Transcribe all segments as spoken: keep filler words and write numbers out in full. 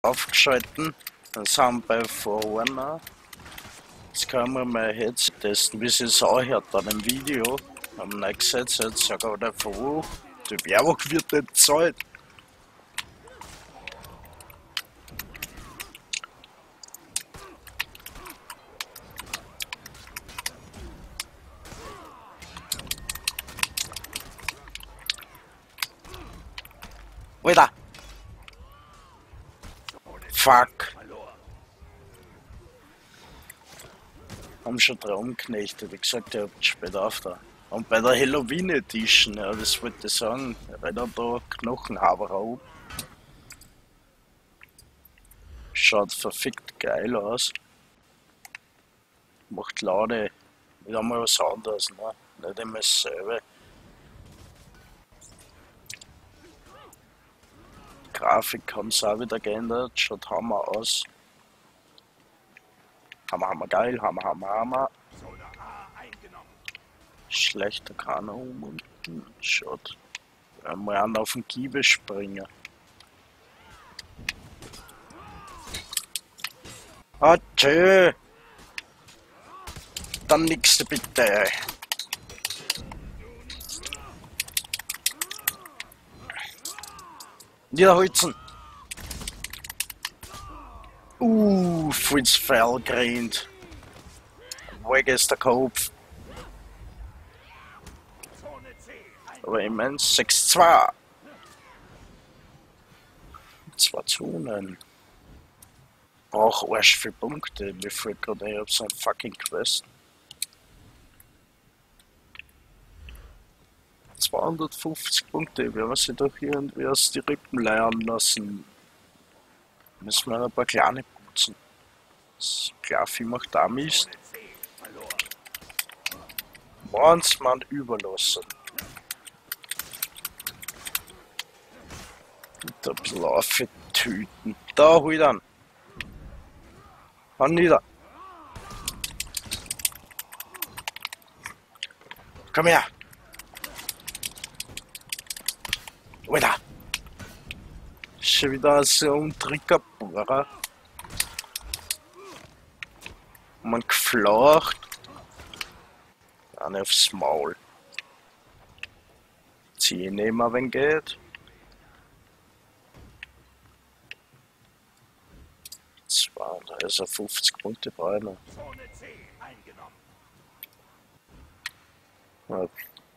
aufgeschalten. Dann sind wir bei vorne. Jetzt können wir mal Headset testen, wie es sich anhört an dem Video. Haben wir nicht gesetzt, jetzt sag ich nicht von wo. Die Werbung wird nicht bezahlt. Alter! Fuck! Haben schon drei umknechtet, wie gesagt, ihr habt spät auf da. Und bei der Halloween Edition, ja, das wollte ich sagen, weil da da Knochenhaber auf. Schaut verfickt geil aus. Macht Laune. Wieder mal was anderes, ne? Nicht immer dasselbe. Grafik haben sie auch wieder geändert, schaut Hammer aus. Hammer, Hammer, geil, Hammer, Hammer, Hammer. Schlechter kann er um und schaut. Mal an auf den Giebel springen. Ah, tschö. Dann nächste bitte. Niederholzen. Uh, voll ins Fell gerannt. Weg ist der Kopf. Aber immerhin sechs zwei. Zwei Zonen. Brauch arsch viele Punkte. Mir fällt gerade ein, ich hab so ein fucking Quest. zweihundertfünfzig Punkte, wir haben sie doch irgendwie aus die Rippen leiern lassen. Müssen wir ein paar kleine putzen. Das Klaffi macht da Mist. Wollen's man überlassen. Und ein bisschen aufgetüten. Da, hol dann. Hau nieder. Komm her. Alter! Schon wieder so ein Trickerbohrer. Man geflacht. Eine aufs Maul. Zieh nehmen, wenn geht. Zwei, da ist er fünfzig Punkte breiter. Ja.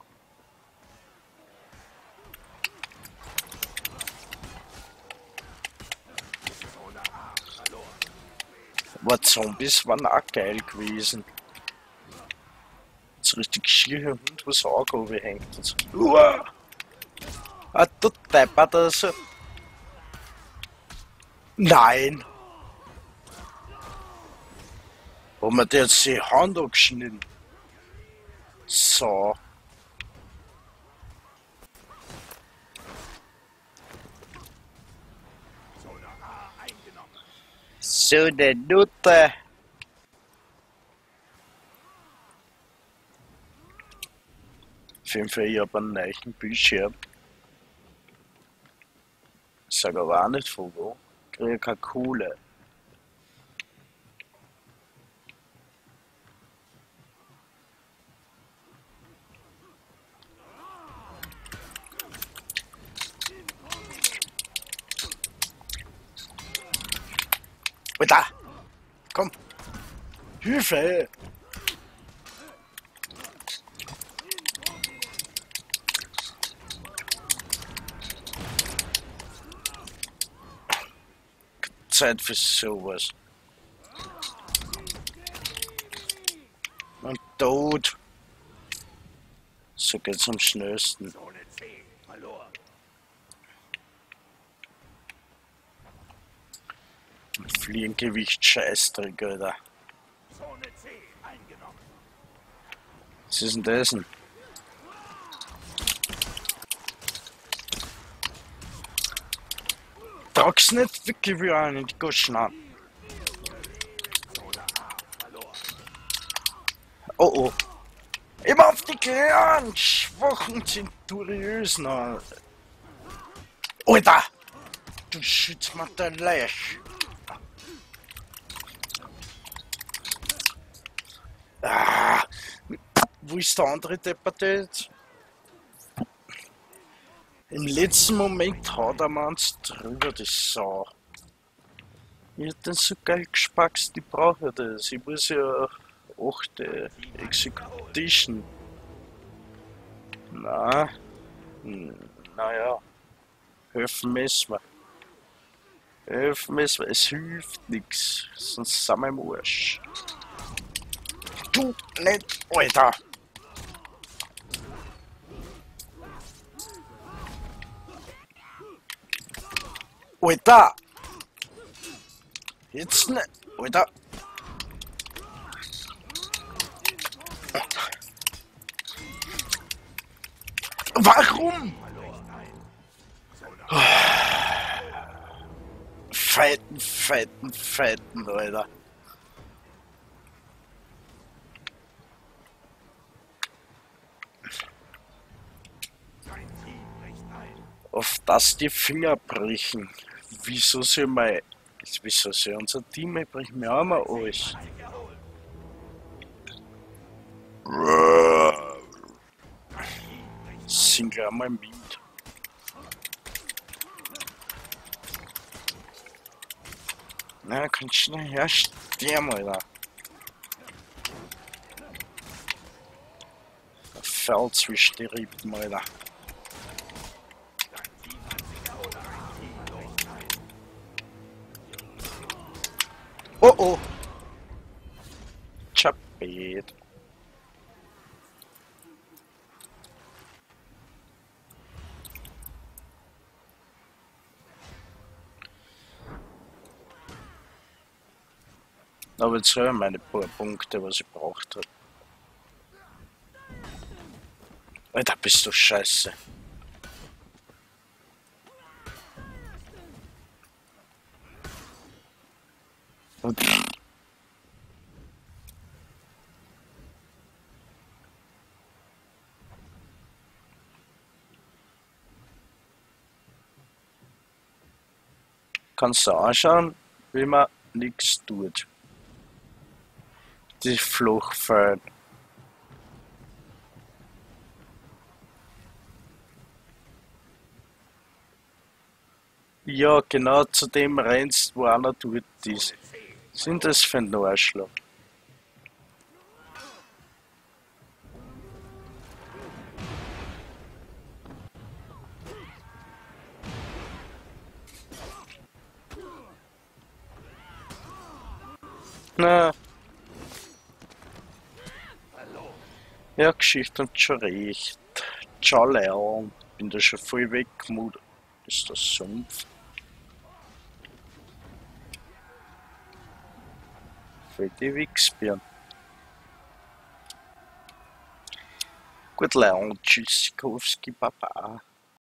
Aber Zombies waren auch geil gewesen. So richtig schier Hund, was Auge hängt und so. Uah! Ah, du deppert also. Nein! Haben wir dir jetzt die Hand abgeschnitten? So. So eine Nutte. Auf jeden Fall, ich habe einen neuen Bildschirm. Ich sage aber auch nicht von wo. Ich kriege keine Kohle. Alter! Komm! Hilfe! Zeit für sowas. Und tot. So geht's am schnellsten. Fliegengewicht Scheißdreck, Alter. Was ist denn das denn? Trag's nicht wirklich wie einen in die Goschen an. Oh oh. Immer auf die kleinen, schwachen Zenturiösen. Alter! du schützt mir dein Leich. Ah, wo ist der andere Depperte jetzt? Im letzten Moment haut er mir ans drüber, die Sau. Ich hab den so geil gespackst, ich brauche das. Ich muss ja achte Execution. Na, naja, helfen müssen wir. Helfen müssen wir, es hilft nichts, sonst sind wir im Arsch. Du nicht, Alter! Alter! Jetzt nicht, Alter! Warum? Fighten, fighten, fighten, Alter. Auf das die Finger brechen. Wieso soll mein. Wieso soll unser Team brechen? Wir haben alles. Sind gleich mal im Wind. Na, kann schnell hersterben, Alter. Der fällt zwischen die Rippen, Alter. Oh oh! Chapet. Aber jetzt habe ich meine paar Punkte, was ich braucht habe. Alter, bist du scheiße. Und kannst du anschauen, wie man nichts tut. Die Fluchtfallen. Ja, genau zu dem rennst, wo einer tut ist. Sind das für ein Arschloch? Na. Ja, Geschichte und schon recht. Ciao, Leon. Bin da schon voll weggemut. Ist das Sumpf? Für die Wichsbirnen. Gut, Leon. Tschüss, Kowski, Baba.